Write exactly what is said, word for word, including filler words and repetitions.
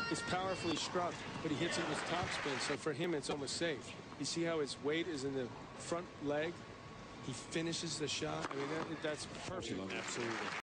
is powerfully struck, but he hits it with topspin. So for him, it's almost safe. You see how his weight is in the front leg? He finishes the shot. I mean, that, that's perfect. Absolutely.